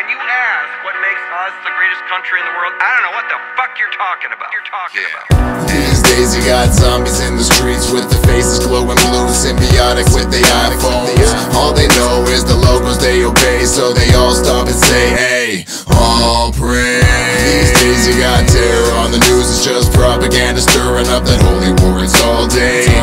when you ask what makes us the greatest country in the world, I don't know what the fuck you're talking about. These days you got zombies in the streets with the faces glowing blue, symbiotic with the iPhones. All they know is the logos they obey, so they all stop and say, hey, all praise. These days you got terror on the news, it's just propaganda stirring up that holy war, it's all day.